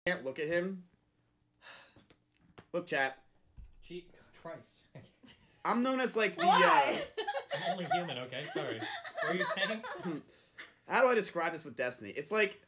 can't look at him. Look, chat. Cheat. Christ. I'm known as like the. Why? I'm only human, okay? Sorry. What were you saying? How do I describe this with Destiny? It's like